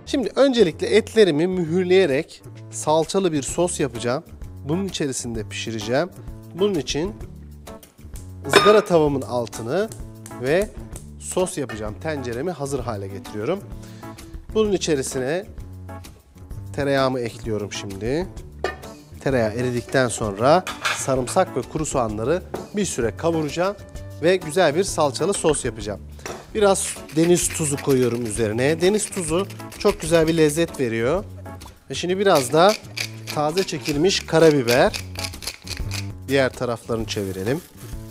Şimdi öncelikle etlerimi mühürleyerek salçalı bir sos yapacağım. Bunun içerisinde pişireceğim. Bunun için ızgara tavamın altını ve sos yapacağım tenceremi hazır hale getiriyorum. Bunun içerisine tereyağımı ekliyorum şimdi. Tereyağı eridikten sonra sarımsak ve kuru soğanları bir süre kavuracağım ve güzel bir salçalı sos yapacağım. Biraz deniz tuzu koyuyorum üzerine. Deniz tuzu çok güzel bir lezzet veriyor. Ve şimdi biraz da taze çekilmiş karabiber. Diğer taraflarını çevirelim.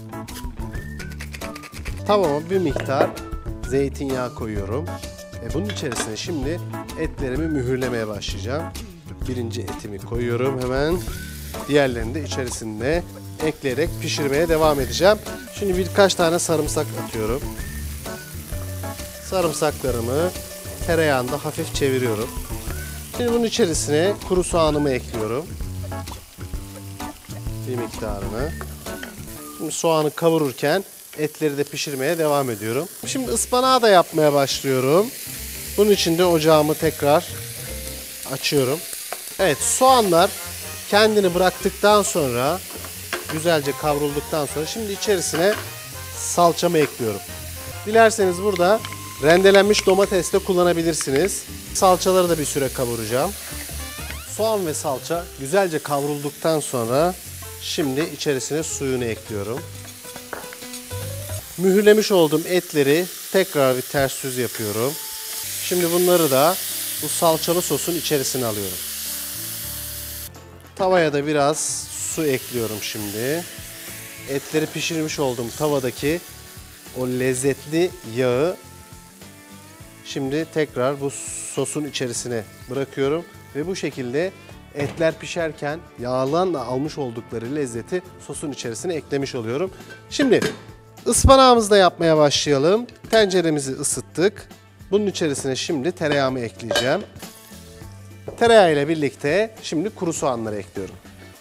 Tavama bir miktar zeytinyağı koyuyorum. Bunun içerisine şimdi etlerimi mühürlemeye başlayacağım. Birinci etimi koyuyorum hemen. Diğerlerini de içerisinde ekleyerek pişirmeye devam edeceğim. Şimdi birkaç tane sarımsak atıyorum. Sarımsaklarımı tereyağında hafif çeviriyorum. Şimdi bunun içerisine kuru soğanımı ekliyorum. Bir miktarını. Şimdi soğanı kavururken etleri de pişirmeye devam ediyorum. Şimdi ıspanağı da yapmaya başlıyorum. Bunun için de ocağımı tekrar açıyorum. Evet, soğanlar kendini bıraktıktan sonra, güzelce kavrulduktan sonra şimdi içerisine salçamı ekliyorum. Dilerseniz burada rendelenmiş domates de kullanabilirsiniz. Salçaları da bir süre kavuracağım. Soğan ve salça güzelce kavrulduktan sonra şimdi içerisine suyunu ekliyorum. Mühürlemiş olduğum etleri tekrar bir ters yüz yapıyorum. Şimdi bunları da bu salçalı sosun içerisine alıyorum. Tavaya da biraz su ekliyorum şimdi. Etleri pişirmiş olduğum tavadaki o lezzetli yağı şimdi tekrar bu sosun içerisine bırakıyorum. Ve bu şekilde etler pişerken yağlanla almış oldukları lezzeti sosun içerisine eklemiş oluyorum. Şimdi ıspanağımızı da yapmaya başlayalım. Tenceremizi ısıttık. Bunun içerisine şimdi tereyağımı ekleyeceğim. Tereyağı ile birlikte şimdi kuru soğanları ekliyorum.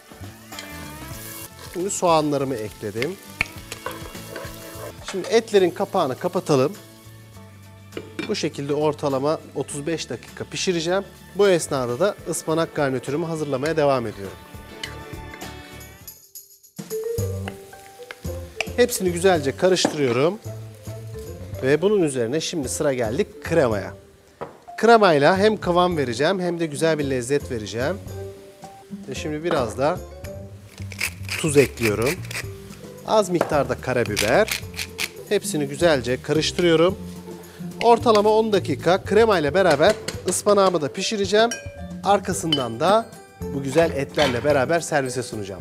Şimdi soğanlarımı ekledim. Şimdi etlerin kapağını kapatalım. Bu şekilde ortalama 35 dakika pişireceğim. Bu esnada da ıspanak garnitürümü hazırlamaya devam ediyorum. Hepsini güzelce karıştırıyorum. Ve bunun üzerine şimdi sıra geldi kremaya. Kremayla hem kıvam vereceğim hem de güzel bir lezzet vereceğim. Ve şimdi biraz da tuz ekliyorum. Az miktarda karabiber. Hepsini güzelce karıştırıyorum. Ortalama 10 dakika kremayla beraber ıspanağımı da pişireceğim. Arkasından da bu güzel etlerle beraber servise sunacağım.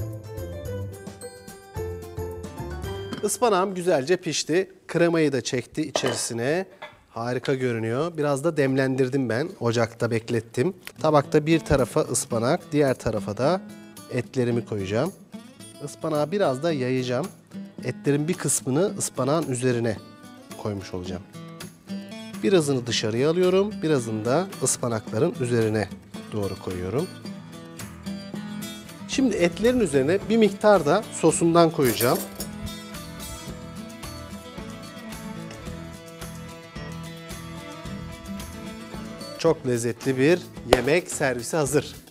Ispanağım güzelce pişti. Kremayı da çekti içerisine. Harika görünüyor. Biraz da demlendirdim ben. Ocakta beklettim. Tabakta bir tarafa ıspanak, diğer tarafa da etlerimi koyacağım. Ispanağı biraz da yayacağım. Etlerin bir kısmını ıspanağın üzerine koymuş olacağım. Birazını dışarıya alıyorum. Birazını da ıspanakların üzerine doğru koyuyorum. Şimdi etlerin üzerine bir miktar da sosundan koyacağım. Çok lezzetli bir yemek servisi hazır.